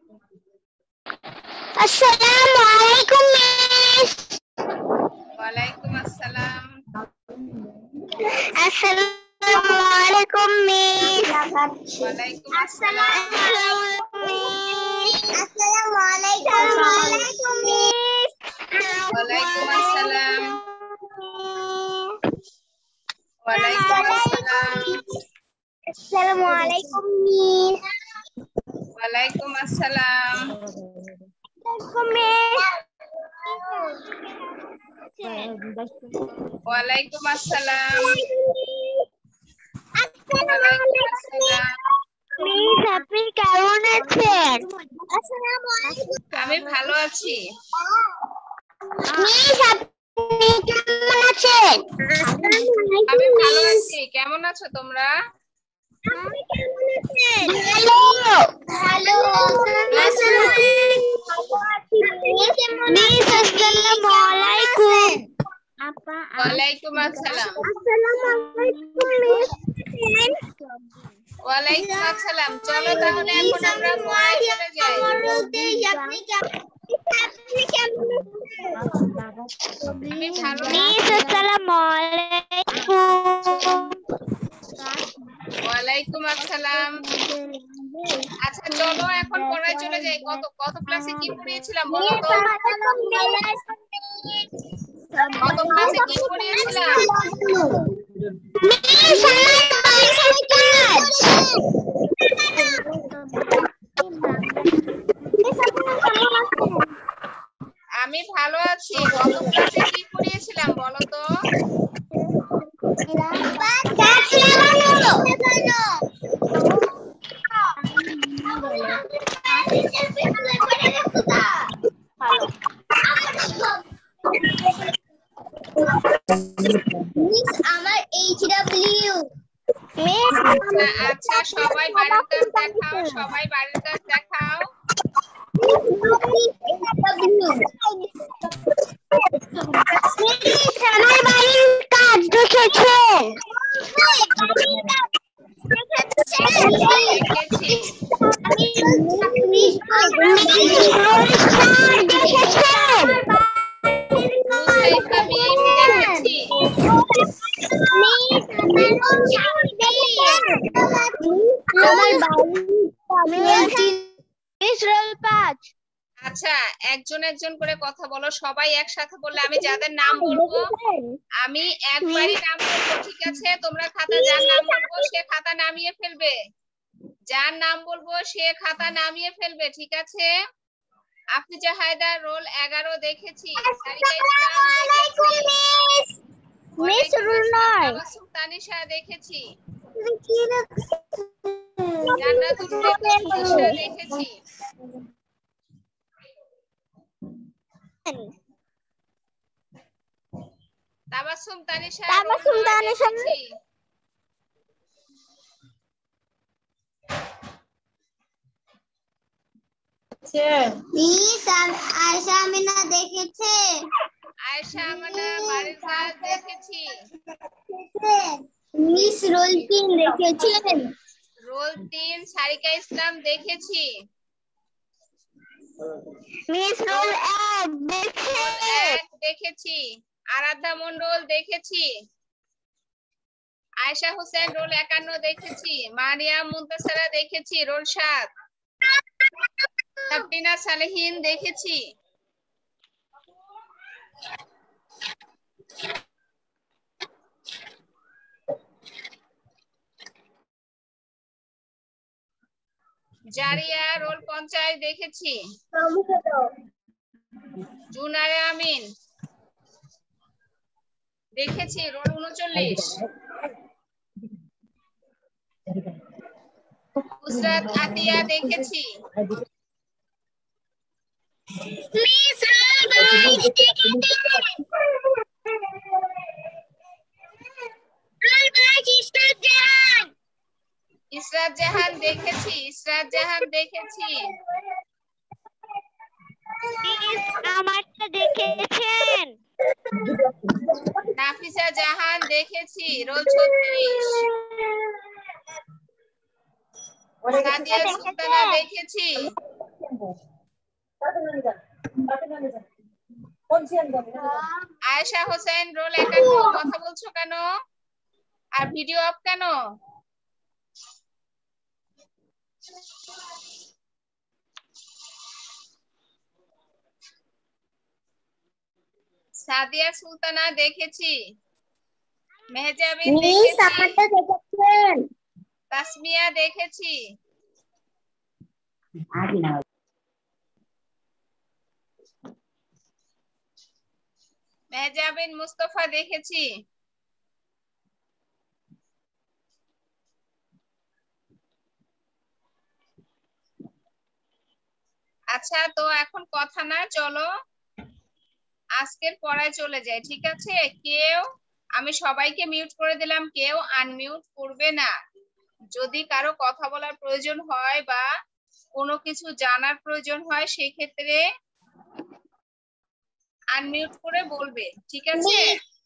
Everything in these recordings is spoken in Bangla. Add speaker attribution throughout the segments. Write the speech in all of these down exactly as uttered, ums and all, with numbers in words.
Speaker 1: Assalamualaikum Miss.
Speaker 2: Waalaikumsalam.
Speaker 1: Assalamualaikum Miss.
Speaker 2: Waalaikumsalam.
Speaker 1: Assalamualaikum Miss.
Speaker 2: Waalaikumsalam. Waalaikumsalam.
Speaker 1: Assalamualaikum Miss.
Speaker 2: Waalaikumsalam. Waalaikumsalam. Waalaikumsalam.
Speaker 1: Miss, আপনি কেমন আছেন? আসসালামুয়ালাইকুম।
Speaker 2: আমি ভালো আছি।
Speaker 1: মিস, আপনি কেমন আছেন?
Speaker 2: আমি ভালো আছি। কেমন আছো তোমরা?
Speaker 1: আপনি কেমন আছেন? ভালো। ভালো। মিস, আসসালামু আলাইকুম। আপা।
Speaker 2: ওয়ালাইকুম আসসালাম।
Speaker 1: আসসালামু আলাইকুম মিস।
Speaker 2: ওয়ালাইকুম আসসালাম। চলো তাহলে এখন আমরা পড়ায় চলে যাই।
Speaker 1: আপনি কেমন আছেন?
Speaker 2: আমি ভালো
Speaker 1: মিস, আসসালামু আলাইকুম।
Speaker 2: ওয়ালাইকুম আসসালাম। আচ্ছা চলো এখন পড়ায় চলে যাই। কত কত ক্লাসে কি পড়িয়েছিলাম বলো তো? কত ক্লাসে কি পড়িয়েছিলাম?
Speaker 1: মিস,
Speaker 2: আমি ভালো আছি। গত ক্লাসে কি পড়িয়েছিলাম বলো তো?
Speaker 1: মিস, আমার এইচ ডব্লিউ।
Speaker 2: আচ্ছা আচ্ছা সবাই বাড়ির কাজ দেখাও, সবাই বাড়ির কাজ দেখাও।
Speaker 1: আমার বাড়ির কাজ দেখেছেন?
Speaker 2: দেখেছি। মুসাইফা মিম দেখেছি। আচ্ছা একজন একজন করে কথা বলো, সবাই একসাথে বললে আমি যাদের নাম বলবো আমি একবারই নাম বলবো, ঠিক আছে? তোমরা খাতা যার নাম বলবো সে খাতা নামিয়ে ফেলবে, যার নাম বলবো সে খাতা নামিয়ে ফেলবে, ঠিক আছে? আফিজা হায়দার রোল এগারো দেখেছি। সারিকা ইসলাম দেখেছি।
Speaker 1: মিস রুনার
Speaker 2: তানিশা দেখেছি। জান্নাতুল বেগম ইশরা দেখেছি। তাবাসসুম তানিশা
Speaker 1: তাবাসসুম তানিশা
Speaker 2: দেখেছি।
Speaker 1: মিস আয়েশা আমিনা দেখেছে।
Speaker 2: আয়েশা আমিনা বাড়ির কাজ দেখেছি।
Speaker 1: মিস রোল তিন দেখেছেন?
Speaker 2: রোল তিন সারিকা ইসলাম দেখেছি।
Speaker 1: মিস রোল এক দেখেছেন?
Speaker 2: দেখেছি। আরাধ্যা মণ্ডল দেখেছি। আয়েশা হোসেন রোল একান্ন দেখেছি। মারিয়াম মুনতাসিরা দেখেছি রোল সাত। সাবরিনা সালেহিন দেখেছি। জারিয়া রোল পঞ্চাশ দেখেছি। জুনারে আমিন দেখেছি রোল উনচল্লিশ। নুসরাত আতিয়া দেখেছি।
Speaker 1: মিস রোল বাইশ দেখেছেন? রোল বাইশ ইসরাত জাহান।
Speaker 2: ইসরাত জাহান দেখেছি। ইসরাত জাহান দেখেছি।
Speaker 1: মিস আমারটা দেখেছেন?
Speaker 2: নাফিসা জাহান দেখেছি রোল ছত্রিশ। সাদিয়া সুলতানা দেখেছি। আয়েশা হোসেন রোল একান্ন, কথা বলছো কেন আর ভিডিও অফ কেন? সাদিয়া সুলতানা দেখেছি, মেহজাবিন দেখেছি, তাসমিয়া দেখেছি, মেহজাবিন মুস্তফা দেখেছি। আচ্ছা, তো এখন কথা না, চলো আজকের পড়ায় চলে যাই, ঠিক আছে? কেউ, আমি সবাইকে মিউট করে দিলাম, কেউ আনমিউট করবে না। যদি কারো কথা বলার প্রয়োজন হয় বা কোনো কিছু জানার প্রয়োজন হয় সেই ক্ষেত্রে আনমিউট করে বলবে, ঠিক আছে?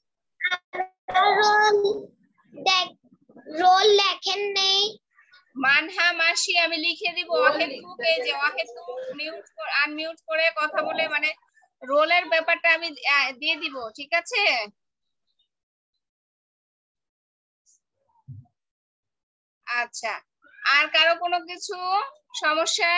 Speaker 1: রোল লেখেন নেই।
Speaker 2: মানহা মাসি আমি লিখে দিব, অহেতুক এই যে অহেতুক মিউট আনমিউট করে কথা বলে মানে রোলের ব্যাপারটা আমি দিয়ে দিব, ঠিক আছে? আচ্ছা, আর কারো কোনো কিছু সমস্যা?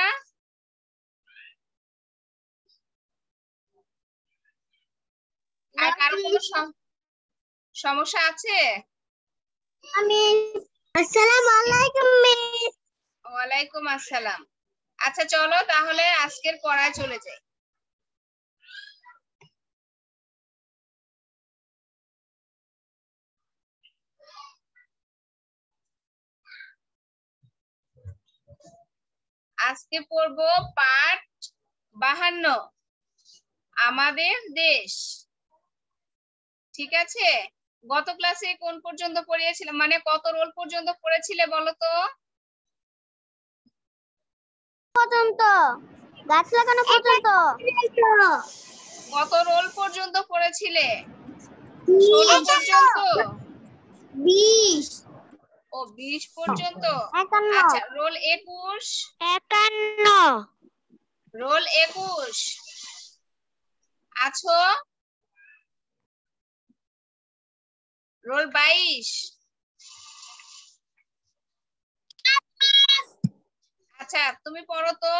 Speaker 2: আর কারো কোনো সমস্যা আছে?
Speaker 1: আমি আসসালামু আলাইকুম মিস।
Speaker 2: ওয়ালাইকুম আসসালাম। আচ্ছা চলো তাহলে আজকের পড়ায় চলে যাই। আজকে পড়বো পাঠ বাহান্ন, আমাদের দেশ, ঠিক আছে? গত ক্লাসে কোন পর্যন্ত পড়িয়েছিলাম, মানে কত রোল পর্যন্ত পড়েছিলে বলো তো?
Speaker 1: পর্যন্ত, গাছ লাগানো পর্যন্ত।
Speaker 2: কত রোল পর্যন্ত পড়েছিলে? ষোলো পর্যন্ত?
Speaker 1: বিশ।
Speaker 2: ও বিশ পর্যন্ত।
Speaker 1: একান্ন।
Speaker 2: আচ্ছা, রোল একুশ?
Speaker 1: একান্ন।
Speaker 2: রোল একুশ আছো? রোল বাইশ? আচ্ছা তুমি পড়ো তো।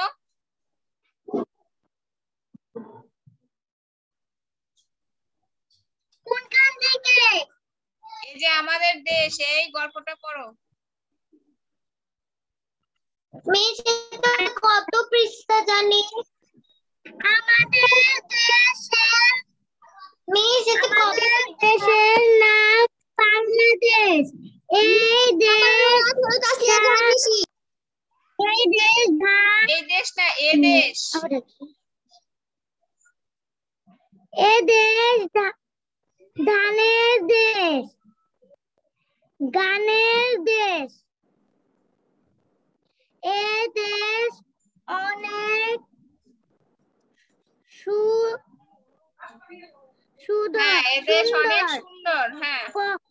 Speaker 1: কোনখান থেকে?
Speaker 2: এই যে আমাদের দেশ, এই গল্পটা পড়ো।
Speaker 1: মিস কত পৃষ্ঠা জানি? আমাদের দেশের মিস আমাদের দেশের নাম বাংলাদেশ। এই দেশ এই দেশ
Speaker 2: এই দেশ না এ দেশ।
Speaker 1: এ দেশ ধানের দেশ, গানের দেশ। এ দেশ অনেক সুন্দর।
Speaker 2: হ্যাঁ, এ দেশ অনেক সুন্দর। হ্যাঁ,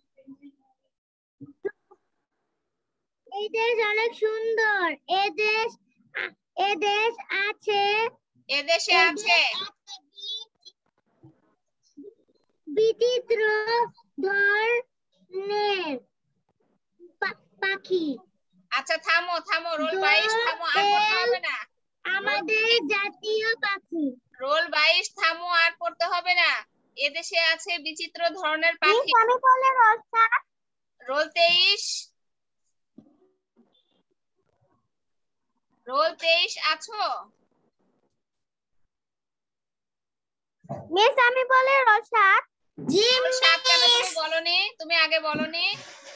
Speaker 1: এই দেশ অনেক সুন্দর। এ দেশ এ দেশ আছে
Speaker 2: এ দেশে আছে
Speaker 1: বিচিত্র ধরনের পাখি।
Speaker 2: আচ্ছা থামো থামো, রোল বাইশ থামো, আর পড়তে হবে না।
Speaker 1: আমাদের জাতীয় পাখি।
Speaker 2: রোল বাইশ থামো, আর পড়তে হবে না। এদেশে আছে বিচিত্র ধরনের পাখি।
Speaker 1: আমি বলে রসা।
Speaker 2: রোল তেইশ? রোল তেইশ আছো?
Speaker 1: মিস আমি বলে রসা। জি
Speaker 2: মিস। সাত কেন তুমি বলনি? তুমি আগে বলনি।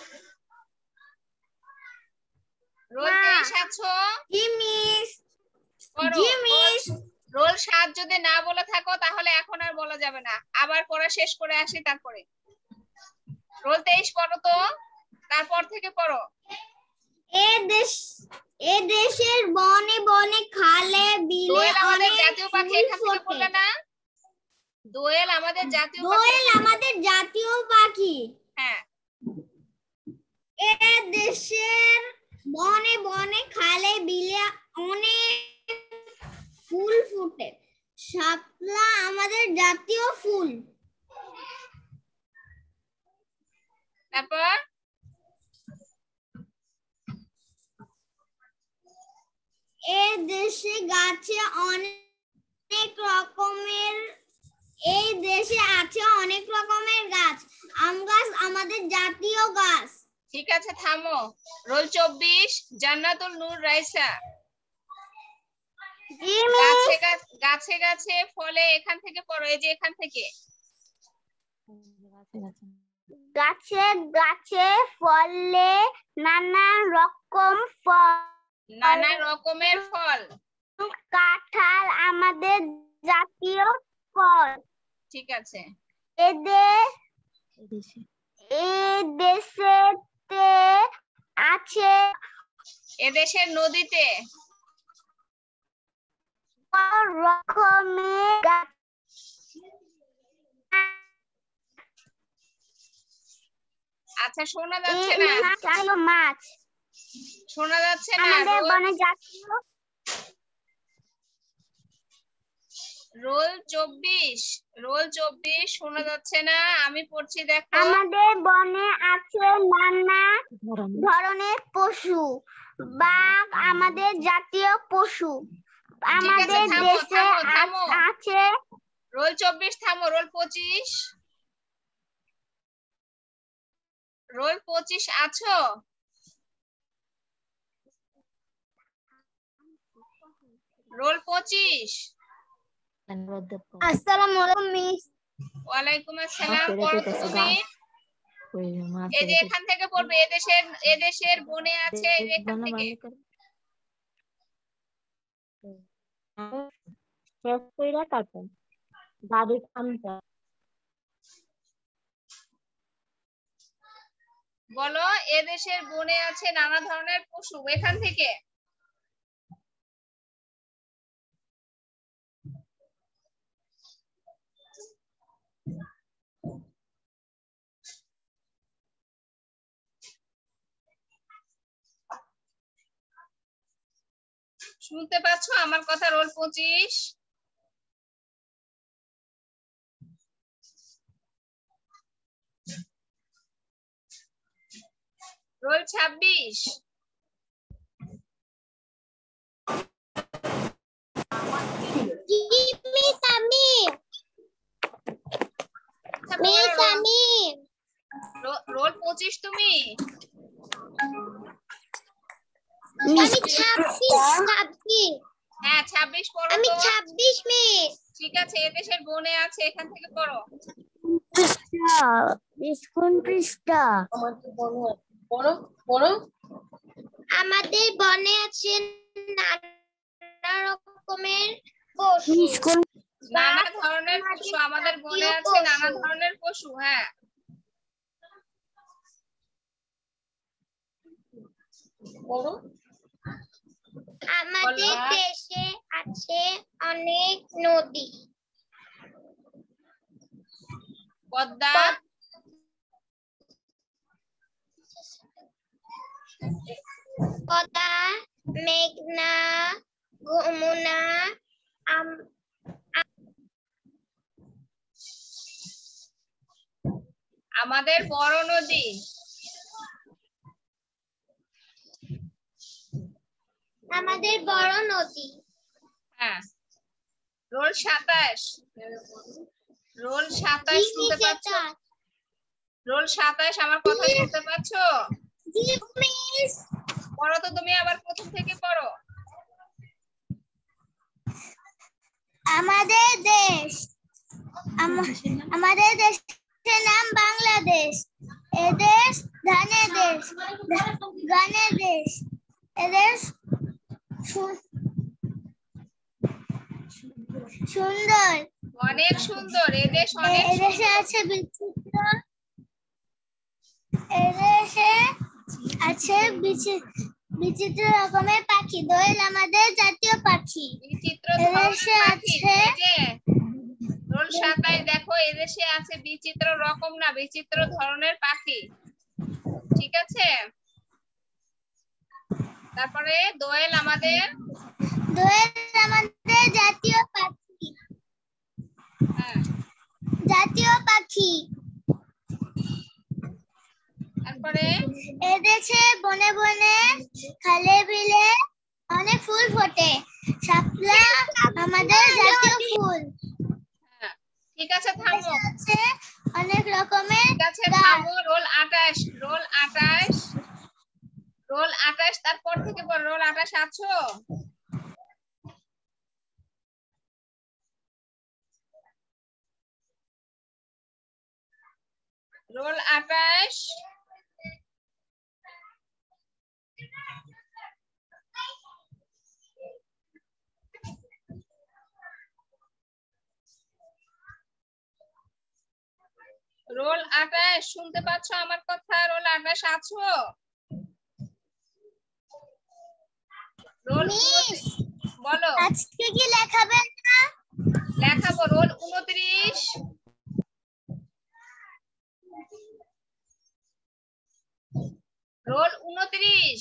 Speaker 2: রোল তেইশ আছো?
Speaker 1: জি মিস।
Speaker 2: জি মিস। রোল সাত যদি না বলে থাকো তাহলে এখন আর বলা যাবে না, আবার পড়া শেষ করে আসি তারপরে। রোল তেইশ পড়ো তো, তারপর থেকে পড়ো।
Speaker 1: এ দেশ এ দেশের বনে বনে খালে বিলে
Speaker 2: দোয়েল আমাদের
Speaker 1: অনেক
Speaker 2: জাতীয় পাখি, এখান থেকে পড়লে না? দোয়েল আমাদের জাতীয় পাখি।
Speaker 1: দোয়েল আমাদের জাতীয় পাখি।
Speaker 2: হ্যাঁ।
Speaker 1: এ দেশের বনে বনে খালে বিলে অনেক ফুল ফুটে। শাপলা আমাদের জাতীয় ফুল।
Speaker 2: তারপর
Speaker 1: এ দেশে গাছে অনেক রকমের এই দেশে আছে অনেক রকমের গাছ। আম গাছ আমাদের জাতীয় গাছ।
Speaker 2: ঠিক আছে, থামো। রোল চব্বিশ, জান্নাতুল নূর রাইসা। গাছে গাছে গাছে ফলে, এখান থেকে পড়ো, এই যে এখান থেকে।
Speaker 1: গাছে গাছে ফলে নানা রকম ফল।
Speaker 2: নানা রকমের ফল।
Speaker 1: কাঁঠাল আমাদের জাতীয় ফল।
Speaker 2: ঠিক আছে।
Speaker 1: এদের এই দেশেতে আছে
Speaker 2: এদেশের নদীতে
Speaker 1: রকমের গাছ।
Speaker 2: আচ্ছা, শোনা যাচ্ছে না,
Speaker 1: মাছ
Speaker 2: শোনা যাচ্ছে না।
Speaker 1: আমাদের বনে জাতীয়
Speaker 2: রোল চব্বিশ, রোল চব্বিশ শোনা যাচ্ছে না, আমি পড়ছি, দেখো।
Speaker 1: আমাদের বনে আছে নানা ধরনের পশু। বাঘ আমাদের জাতীয় পশু। আমাদের দেশে আছে।
Speaker 2: রোল চব্বিশ থামো। রোল পঁচিশ, রোল পঁচিশ আছো? রোল পঁচিশ।
Speaker 1: আসসালামু আলাইকুম মিস।
Speaker 2: ওয়ালাইকুম আসসালাম। পড়ো তো তুমি। এই যে এখান থেকে পড়বে, এদেশের এদেশের বনে আছে, এখান থেকে। বলো, এদেশের বনে আছে নানা ধরনের পশু, এখান থেকে। শুনতে পাচ্ছ আমার কথা? রোল পঁচিশ। রোল ছাব্বিশ। রোল পঁচিশ তুমি। হ্যাঁ, ছাব্বিশ পড়ো।
Speaker 1: আমি ছাব্বিশ মিস।
Speaker 2: ঠিক আছে, এদেশের বনে আছে, এখান থেকে পড়ো।
Speaker 1: কোন পৃষ্ঠা? আমাদের বনে আছে নানা রকমের পশু।
Speaker 2: নানা ধরনের পশু, আমাদের বনে আছে নানা ধরনের পশু। হ্যাঁ,
Speaker 1: আমাদের দেশে আছে অনেক নদী।
Speaker 2: পদ্মা,
Speaker 1: পদ্মা, মেঘনা, যমুনা।
Speaker 2: আমাদের বড় নদী।
Speaker 1: আমাদের বড় নদী।
Speaker 2: হ্যাঁ। রোল সাতাশ, রোল সাতাশ শুনতে পাচ্ছ? রোল সাতাশ আমার কথা শুনতে পাচ্ছ? পড়ো তো তুমি, আবার প্রথম থেকে পড়ো।
Speaker 1: আমাদের দেশ, আমাদের দেশের নাম বাংলাদেশ। এদেশ ধানের দেশ, গানের দেশ। এদেশ সুন্দর,
Speaker 2: অনেক সুন্দর। এদেশ অনেক
Speaker 1: এদেশে আছে বিচিত্র, এদেশে আছে বিচিত্র রকমের পাখি। দোয়েল আমাদের জাতীয় পাখি।
Speaker 2: বিচিত্র
Speaker 1: এদেশে আছে।
Speaker 2: রোল সাতাশ দেখো, এদেশে আছে বিচিত্র রকম না, বিচিত্র ধরনের পাখি। ঠিক আছে। তারপরে দোয়েল আমাদের
Speaker 1: দোয়েল আমাদের জাতীয় পাখি।
Speaker 2: হ্যাঁ
Speaker 1: জাতীয় পাখি।
Speaker 2: তারপরে
Speaker 1: এদেশে বনে বনে খালে বিলে অনেক ফুল ফোটে। শাপলা আমাদের জাতীয় ফুল।
Speaker 2: হ্যাঁ ঠিক আছে থামো।
Speaker 1: আছে অনেক রকমের
Speaker 2: ঠিক আছে থামো। রোল আটাশ, রোল আটাশ, রোল আটাশ তারপর থেকে বল। রোল আটাশ আছো? রোল আটাশ। রোল আটাশ শুনতে পাচ্ছ আমার কথা? রোল আটাশ আছো? রোল বলো।
Speaker 1: আজকে কি লেখাবেন না?
Speaker 2: লেখাবো। রোল উনত্রিশ, রোল উনত্রিশ।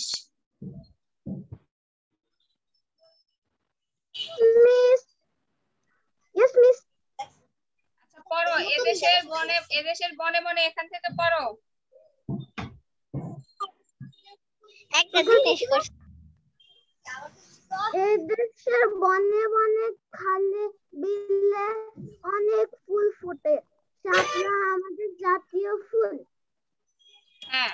Speaker 1: Miss yes miss.
Speaker 2: আচ্ছা পড়ো। এদেশের বনে এদেশের বনে বনে এখান থেকে পড়ো।
Speaker 1: একটা জিনিস করছি। এদেশের বনে বনে খালে বিলে অনেক ফুল ফোটে। শাপলা আমাদের জাতীয় ফুল।
Speaker 2: হ্যাঁ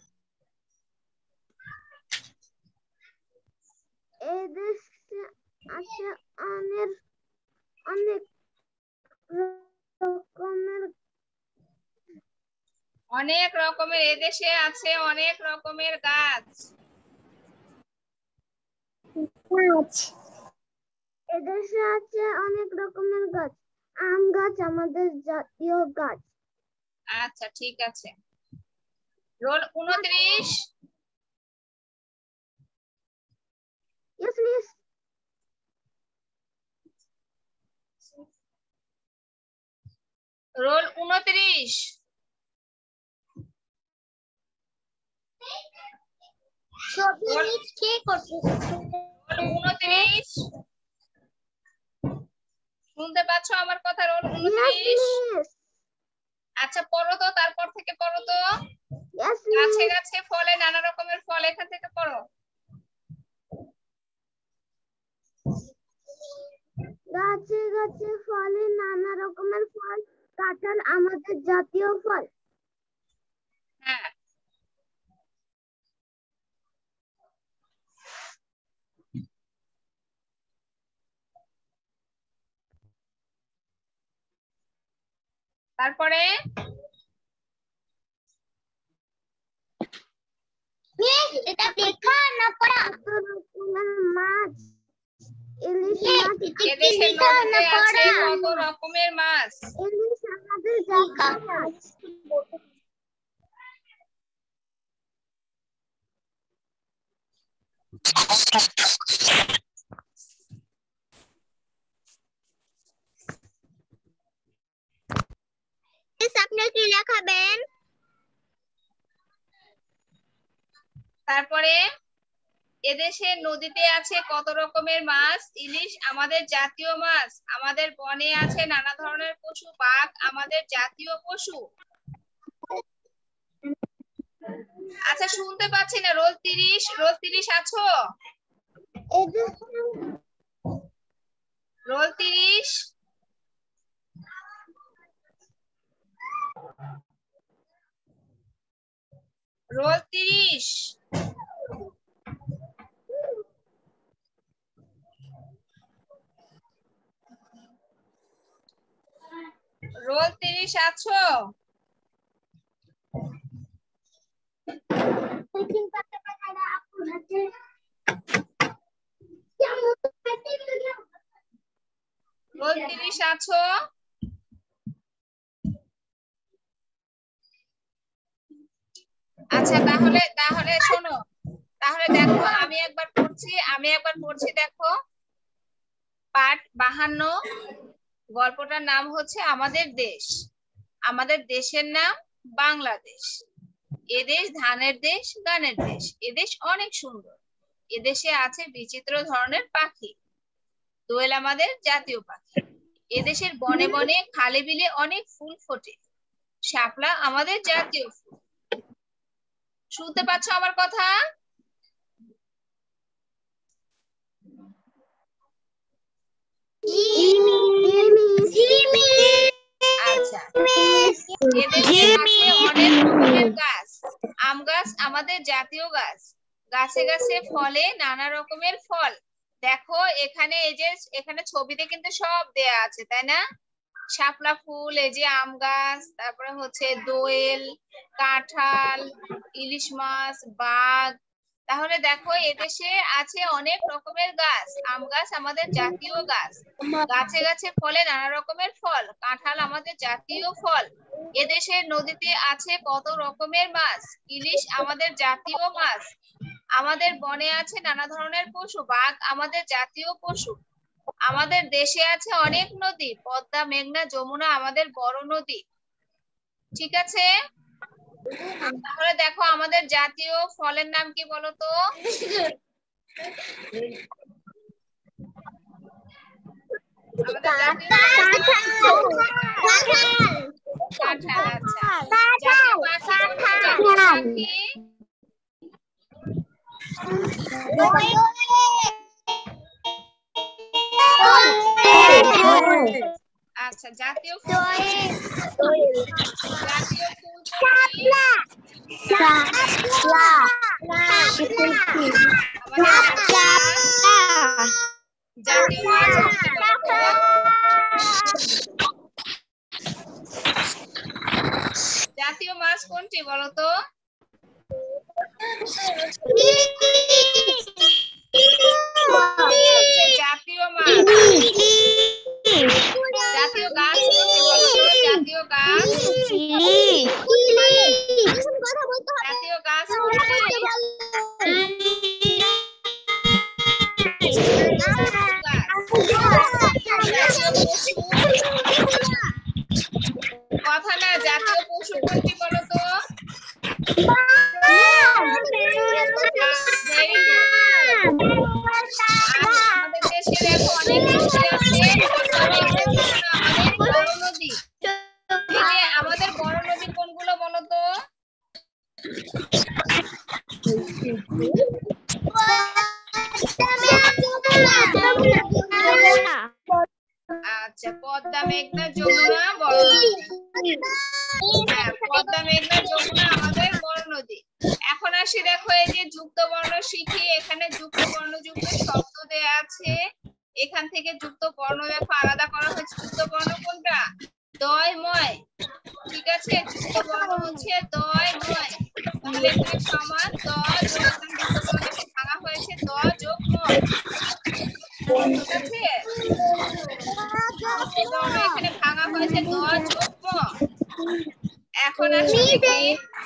Speaker 1: এদেশে আছে অনেক অনেক রকমের
Speaker 2: অনেক রকমের এদেশে আছে অনেক রকমের গাছ।
Speaker 1: গাছ। এদেশে আছে অনেক রকমের গাছ। আম গাছ আমাদের জাতীয় গাছ।
Speaker 2: আচ্ছা ঠিক আছে। রোল উনত্রিশ।
Speaker 1: Yes miss.
Speaker 2: রোল উনত্রিশ।
Speaker 1: ছবি কে করছে?
Speaker 2: রোল উনত্রিশ শুনতে পাচ্ছ আমার কথা? রোল উনত্রিশ। আচ্ছা পড়ো তো, তারপর থেকে পড়ো তো। গাছে গাছে ফলে নানা রকমের ফল, এখান থেকে পড়ো।
Speaker 1: গাছে গাছে ফলে নানা রকমের ফল। কাঁঠাল আমাদের জাতীয় ফল।
Speaker 2: হ্যাঁ তারপরে
Speaker 1: এটা লেখা না পড়া? মাছ ইলিশ মাছ।
Speaker 2: এদেশের নদীতে আছে কত রকমের মাছ?
Speaker 1: ইলিশ আমাদের জাতীয় মাছ। আপনি কি লেখাবেন?
Speaker 2: তারপরে এদেশের নদীতে আছে কত রকমের মাছ? ইলিশ আমাদের জাতীয় মাছ। আমাদের বনে আছে নানা ধরনের পশু। বাঘ আমাদের জাতীয় পশু। আচ্ছা শুনতে পাচ্ছি না। রোল তিরিশ, রোল তিরিশ আছো? রোল তিরিশ। রোল তিরিশ। রোল তিরিশ আছো? রোল তিরিশ আছো? আচ্ছা তাহলে তাহলে শোনো, তাহলে দেখো আমি একবার পড়ছি আমি একবার পড়ছি দেখো। পাঠ বাহান্ন, গল্পটার নাম হচ্ছে আমাদের দেশ। আমাদের দেশের নাম বাংলাদেশ। এদেশ ধানের দেশ, গানের দেশ। এদেশ অনেক সুন্দর। এদেশে আছে বিচিত্র ধরনের পাখি। দোয়েল আমাদের জাতীয় পাখি। এদেশের বনে বনে খালে বিলে অনেক ফুল ফোটে। শাপলা আমাদের জাতীয় ফুল। শুনতে পাচ্ছ আমার কথা? আচ্ছা, এদেশে আছে অনেক রকমের গাছ। আম গাছ আমাদের জাতীয় গাছ। গাছে গাছে ফলে নানা রকমের ফল। দেখো এখানে এই যে এখানে ছবিতে কিন্তু সব দেয়া আছে, তাই না? শাপলা ফুল, এই যে আম গাছ, তারপরে হচ্ছে দোয়েল, কাঁঠাল, ইলিশ মাছ, বাঘ। তাহলে দেখো এদেশে আছে অনেক রকমের গাছ। আম গাছ আমাদের জাতীয় গাছ। গাছে গাছে ফলে নানা রকমের ফল। কাঁঠাল আমাদের জাতীয় ফল। এদেশের নদীতে আছে কত রকমের মাছ। ইলিশ আমাদের জাতীয় মাছ। আমাদের বনে আছে নানা ধরনের পশু। বাঘ আমাদের জাতীয় পশু। আমাদের দেশে আছে অনেক নদী। পদ্মা, মেঘনা, যমুনা আমাদের বড় নদী। ঠিক আছে? তাহলে দেখো আমাদের জাতীয় ফলের নাম কি বলতো? আমাদের জাতীয় কাঁঠাল। আচ্ছা, জাতীয় পাখি কোনটা? জাতীয় পাখি আচ্ছা, জাতীয় ফুল জাতীয় ফুল জাতীয় মাছ জাতীয় মাছ কোনটি বলতো? জাতীয় মাছ। জাতীয় গাছ কোনটি বলতো? জাতীয় গাছ জাতীয় গাছ কথা না। জাতীয় পশু কোনটি বলতো? আমাদের দেশে দেখো অনেক নদী আছে। আমাদের বড় নদী। এই যে আমাদের বড় নদী কোনগুলো বলতো? আচ্ছা, পদ্মা, মেঘনা, যমুনা বড় নদী। হ্যাঁ, পদ্মা, মেঘনা, যমুনা আমাদের বড় নদী। এখন আসি দেখো এই যে যুক্ত বর্ণ শিখি। এখানে যুক্ত বর্ণ যুক্ত শব্দ দেয়া আছে। এখান থেকে যুক্ত বর্ণ দেখো আলাদা করা হয়েছে। যুক্ত বর্ণ কোনটা? দয় ময়। ঠিক আছে, যুক্ত বর্ণ হচ্ছে দয় ময়। তাহলে এখানে সমান দ যোগ যুক্ত বর্ণকে ভাঙা হয়েছে দ যোগ ম। ঠিক আছে, এখানে ভাঙা হয়েছে দ যোগ ম। এখন আসি দেখি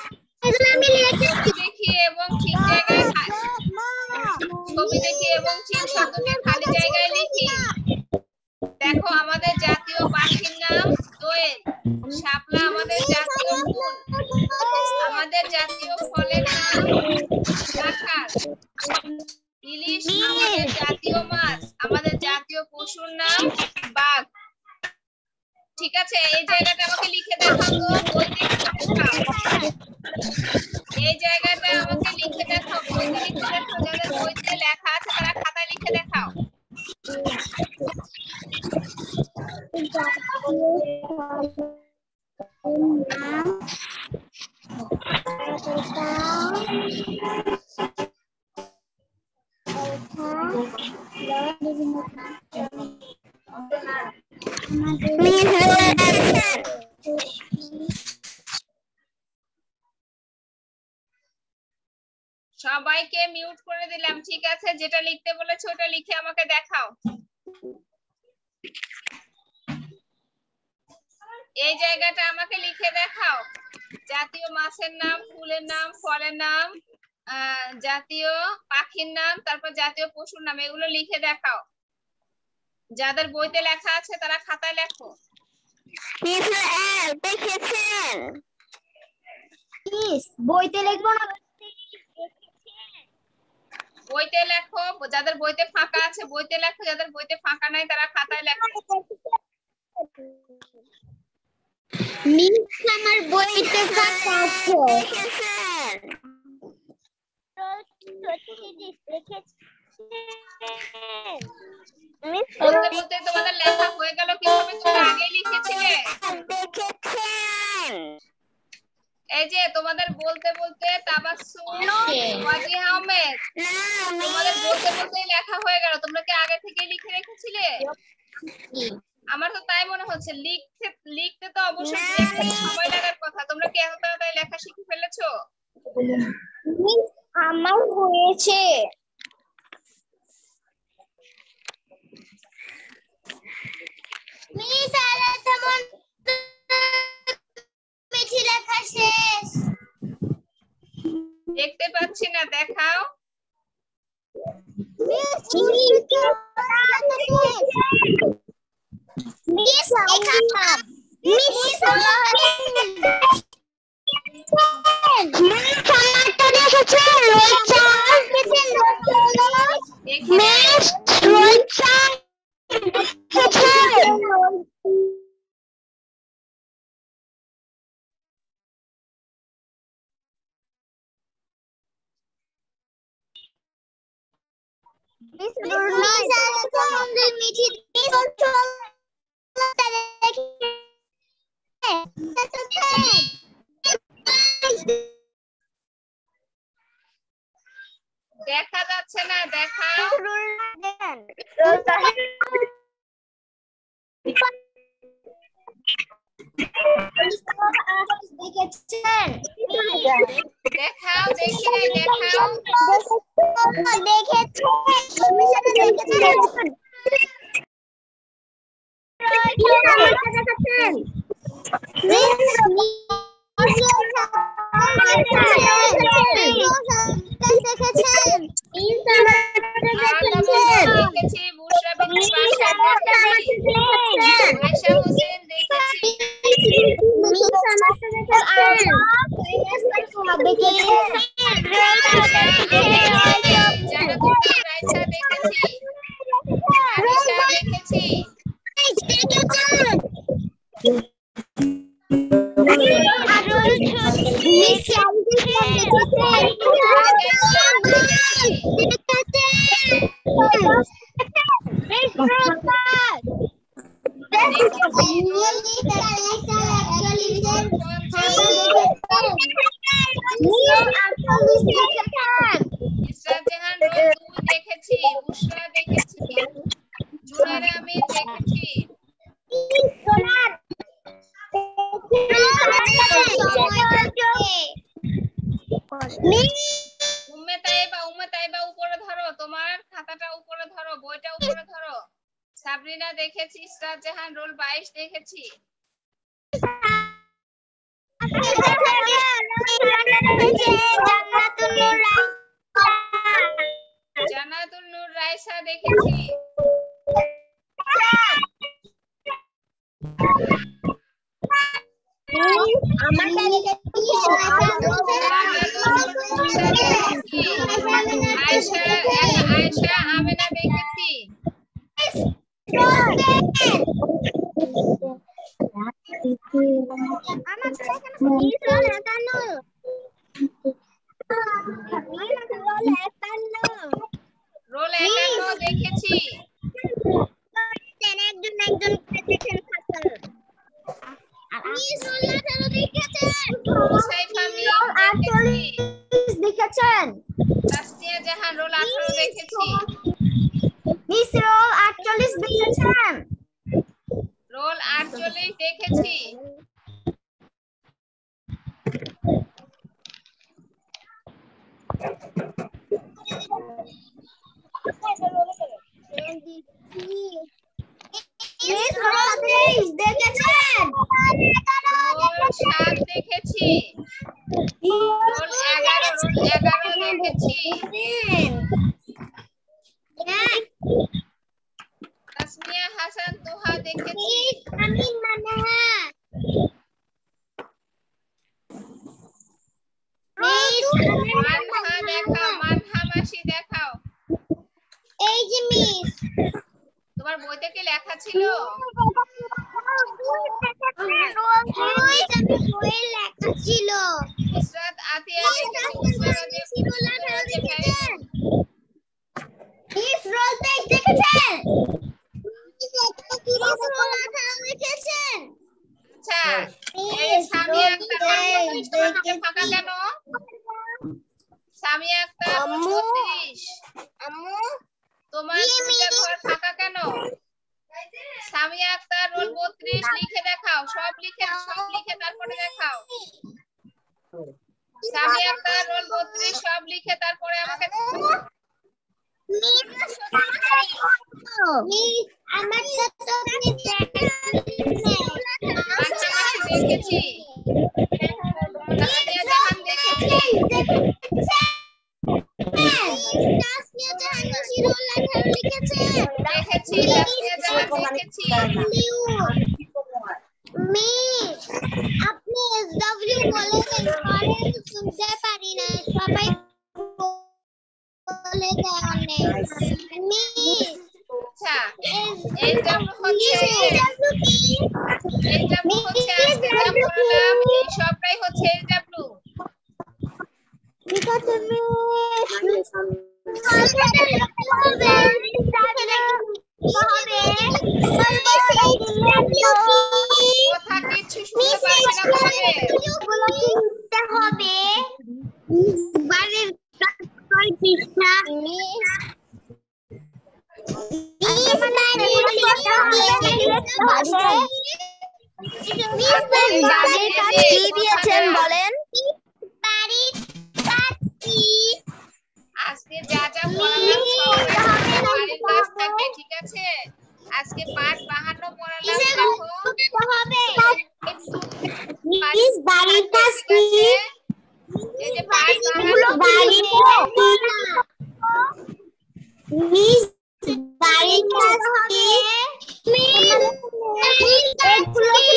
Speaker 2: দেখি এবং ঠিক জায়গায় ছবি দেখি এবং ঠিক শব্দকে খালি জায়গায় লিখি। দেখো আমাদের জাতীয় পাখির নাম দোয়েল। শাপলা আমাদের জাতীয় ফুল। আমাদের জাতীয় ফলের নাম কাঁঠাল। ইলিশ আমাদের জাতীয় মাছ। আমাদের জাতীয় পশুর নাম বাঘ। ঠিক আছে, এই জায়গাটা আমাকে লিখে দেখাও তো। বইতে দেখাও। এই জায়গাটা আমাকে লিখে দেখাও। বইতে লিখে দেখাও। যাদের বইতে লেখা আছে তারা খাতায় লিখে দেখাও। সবাইকে মিউট করে দিলাম। ঠিক আছে, যেটা লিখতে বলেছে ওটা লিখে আমাকে দেখাও। এই জায়গাটা আমাকে লিখে দেখাও। জাতীয় মাছের নাম, ফুলের নাম, ফলের নাম, জাতীয় পাখির নাম, তারপর জাতীয় পশুর নাম, এগুলো লিখে দেখাও। যাদের বইতে লেখা আছে তারা খাতায় লেখো। বইতে লিখবো না। বইতে বইতে লেখো, যাদের বইতে ফাঁকা আছে বইতে লেখো, যাদের বইতে ফাঁকা নাই তারা খাতায় লেখো।
Speaker 1: মিস আমার বইতে ফাঁকা আছে।
Speaker 2: বলতে বলতে তোমাদের লেখা হয়ে গেল কিভাবে? তোমরা আগেই লিখেছিলে। এই যে তোমাদের বলতে বলতে তাবাসসুম, ওয়াজি আহমেদ, তোমাদের বলতে বলতেই লেখা হয়ে গেল। তোমরা কি আগে থেকে লিখে রেখেছিলে? আমার তো তাই মনে হচ্ছে। লিখতে লিখতে তো অবশ্যই দু এক মিনিট সময় লাগার কথা। তোমরা কি এত তাড়াতাড়ি লেখা শিখে ফেলেছো?
Speaker 1: আমার হয়েছে। মিস আলা তেমন মিঠি লেখা শেষ।
Speaker 2: দেখতে পাচ্ছি না, দেখাও।
Speaker 1: মিস মিস এখানে মিস
Speaker 2: দেখা যাচ্ছে না, দেখাও। দেখাও, দেখি নাই, দেখাও। দেখেছি, বুশরা বিনতে বাশার দেখেছি, আয়েশা হোসেন দেখেছি, জান্নাতুল নূর রাইসা দেখেছি, আনিশা দেখেছি। ইসরাত জাহান রোল দুই দেখেছি, বুশরা দেখেছি, জুনাইরা আমিন দেখেছি, উম্মে তাইবা উম্মে তাইবা উপরে ধরো, তোমার খাতাটা উপরে ধরো, বইটা উপরে ধরো। সাবরিনা দেখেছি, ইসরাত জাহান রোল বাইশ দেখেছি, জান্নাতুল নূর রাইসা দেখেছি, আয়েশা আয়েশা আমিনা দেখেছি, রোল একান্ন দেখেছি, মুসাইফা মিম দেখেছি, তাসনিয়া জাহান রোল আঠারো দেখেছি,
Speaker 1: মিস রোল আটচল্লিশ দেখেছেন,
Speaker 2: রোল আটচল্লিশ দেখেছি,
Speaker 1: মিস রোল তেইশ দেখেছেন,
Speaker 2: রোল সাত দেখেছি, রোল এগারো রোল এগারো দেখেছি, তাসমিয়া হাসান তোহা দেখেছি,
Speaker 1: আমিন মানে
Speaker 2: মানহা দেখাও, মানহা মাসি দেখাও, ছিল? ইসরাত আতিয়া লিখেছে উসরা যে উসরা যে ভেরি আচ্ছা এই সামিয়া আক্তার বত্রিশ তোমার হাতে ফাঁকা কেন? সামিয়া আক্তার বত্রিশ আম্মু তোমার দুইটা ঘর ফাঁকা কেন? সামিয়া আক্তার রোল বত্রিশ লিখে দেখাও, সব লিখে সব লিখে তারপরে দেখাও। সামিয়া আক্তার রোল বত্রিশ সব লিখে তারপরে আমাকে
Speaker 1: আমার সাথে
Speaker 2: দেখেছি তাসনিয়া জাহান দেখেছি দেখেছি তাসনিয়া জাহান দেখেছি।
Speaker 1: মিস আপনি এসডব্লিউ বলেছেন পরে শুনতে পারি না, সবাই বলে দেয় অনেক। মিস
Speaker 2: আচ্ছা এসডব্লিউ হচ্ছে এসডব্লিউ হচ্ছে আজকে যা পড়লাম এই সবটাই হচ্ছে এসডব্লিউ।
Speaker 1: ঠিক আছে মিস
Speaker 2: কথা কিছু শুনতে পাচ্ছি না তোমাদের।
Speaker 1: হবে বাড়ির পৃষ্ঠা বলেন
Speaker 2: আজকে যা যা পড়ালাম সবটাই বাড়ির কাজ থাকবে, ঠিক আছে? আজকে পাঠ বাহান্ন পড়ালাম, দেখো
Speaker 1: মিস বাড়ির কাজ কি?
Speaker 2: এই যে পাঠ বাহান্ন
Speaker 1: মিস বাড়ির কাজ কি? মিস এগুলো কি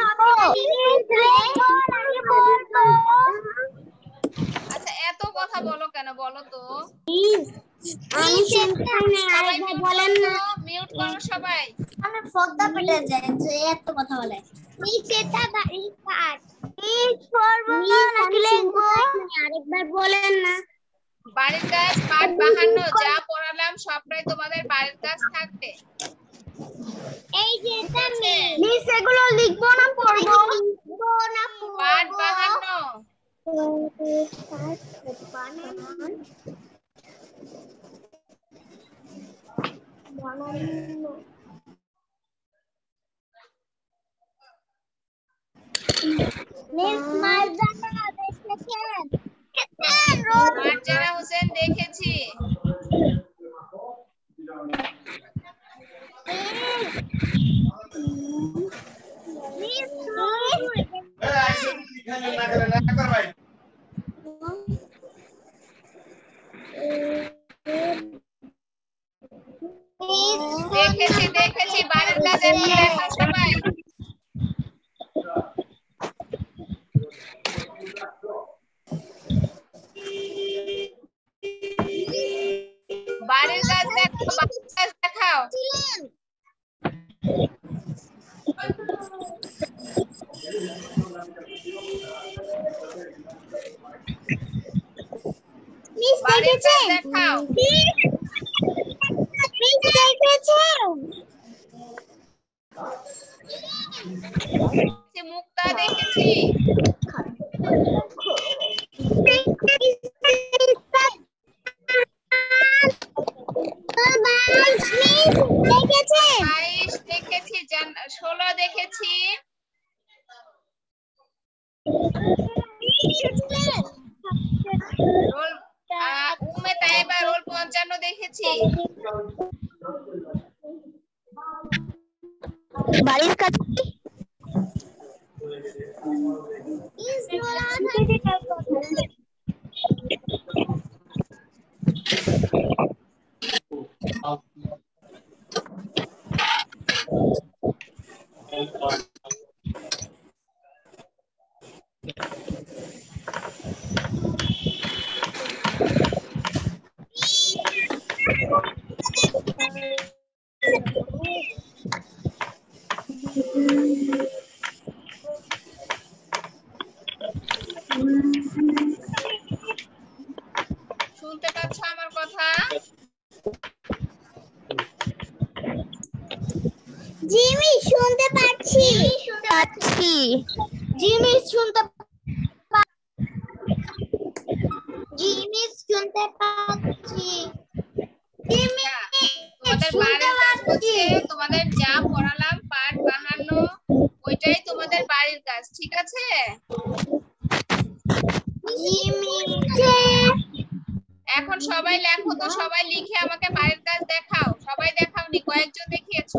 Speaker 2: আচ্ছা এত কথা বলো কেন বলো তো?
Speaker 1: আমি শুনতে আরেকবার বলেন না,
Speaker 2: মিউট করো সবাই।
Speaker 1: আমি ফোনটা পেটে যায় যে এত কথা বলে। মিস এটা বাড়ির কাজ মিস করব না নাকি লিখবো? আরেকবার বলেন না।
Speaker 2: বাড়ির কাজ পাঠ বাহান্ন যা পড়ালাম সবটাই তোমাদের বাড়ির কাজ থাকবে।
Speaker 1: এই যে এটা মিস এগুলো লিখবো না পড়বো? লিখবো না পড়বো?
Speaker 2: পাঠ বাহান্ন
Speaker 1: মিস মারজানা দেখেছেন?
Speaker 2: মার্জানা হোসেন দেখেছি। দেখেছি দেখেছি বাড়ির কাজ এখন দেখা সবাই। বাড়ির কাজ দেখো, বাড়ির কাজ দেখাও। বাড়ির কাজ দেখাও। মুক্তা দেখেছি। বাইশ দেখেছি, ষোলো দেখেছি। রোল উম্মে তাইবা রোল পঞ্চান্ন দেখেছি।
Speaker 1: বাড়ির কাজ
Speaker 2: শুনতে পাচ্ছ আমার কথা?
Speaker 1: জিমি শুনতে পাচ্ছি শুনতে পাচ্ছি জিমি শুনতে জিমি শুনতে পাচ্ছি জিমি
Speaker 2: তোমাদের বাড়ির কাজ হচ্ছে তোমাদের যা পড়ালাম পাঠ বাহান্ন ওইটাই তোমাদের বাড়ির কাজ, ঠিক আছে?
Speaker 1: জিমি
Speaker 2: এখন সবাই লেখো তো, সবাই লিখে আমাকে বাড়ির কাজ দেখাও। সবাই দেখাওনি, কয়েকজন দেখিয়েছো।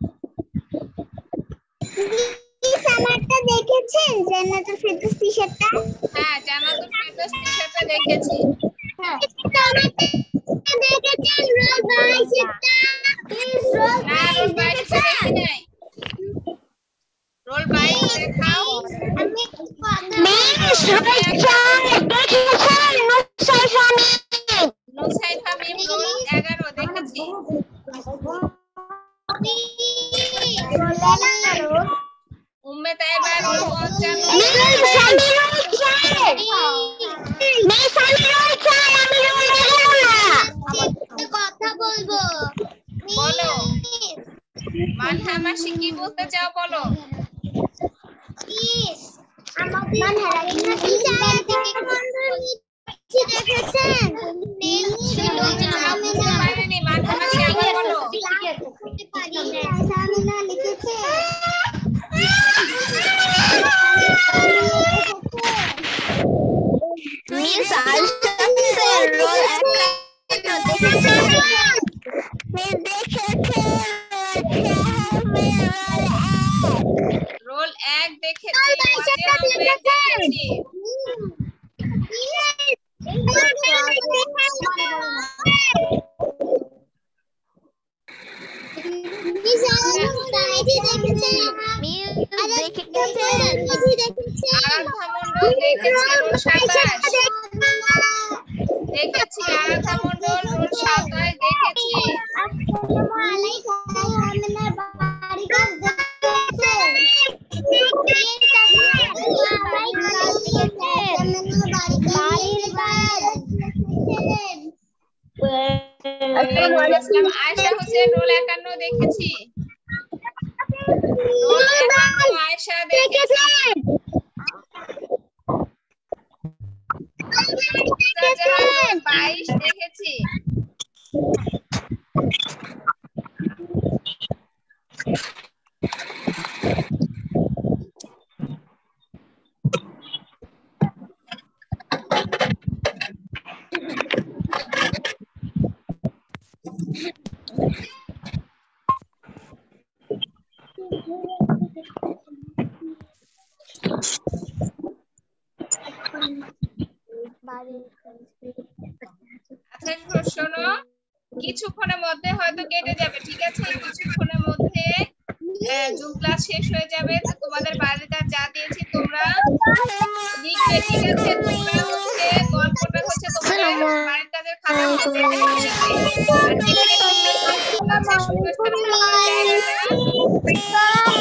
Speaker 1: আমারটা দেখেছেন জান্নাতুল ফেরদৌস টি-শার্টটা?
Speaker 2: হ্যাঁ, জান্নাতুল ফেরদৌস টি-শার্টটা দেখেছি।
Speaker 1: হ্যাঁ দেখেছেন রোল বাইশটা প্লিজ রোল
Speaker 2: না, রোল বাইশ দেখি নাই। রোল বাইশ দেখাও।
Speaker 1: আমি মিস রোল দেখেছেন নুসাইফা মিম
Speaker 2: নুসাইফা মিম রোল এগারো দেখেছি। উম্মে তাইবা রোল পঞ্চান্ন
Speaker 1: কথা বলবো।
Speaker 2: বলো মানহা মাসি কি বলতে চাও বলো।
Speaker 1: প্লিজ আমাদের মানহা কি জায়গা থেকে দেখেছেন নীল ছিল জামিনা
Speaker 2: পারেনি, মানহা মাসি আবার বলো।
Speaker 1: জামিনা লিখেছে মিস আলসার রোল একটা দেখেছেন মিস দেখেছেন
Speaker 2: রোল এক দেখেছি, ওয়াজিয়া আহমেদ দেখেছি। আরাধ্যা মণ্ডল দেখেছি রোল সাতাশ দেখেছি। আরাধ্যা মণ্ডল রোল সাতাশ দেখেছি। আয়েশা হোসেন রোল একান্ন দেখেছি। রোল একান্ন আয়েশা দেখেছি। জাহান বাইশ দেখেছি। আচ্ছা শোনো, কিছুক্ষণের মধ্যে হয়তো কেটে যাবে, ঠিক আছে? কিছুক্ষণের মধ্যে জুম ক্লাস শেষ হয়ে যাবে। তো তোমাদের বাড়ির কাজ যা দিয়েছি তোমরা লিখবে, ঠিক আছে? তোমরা হচ্ছে গল্পটা হচ্ছে তোমাদের বাড়ির কাজের খাতার মধ্যে লিখবে। আর লিখে তোমরা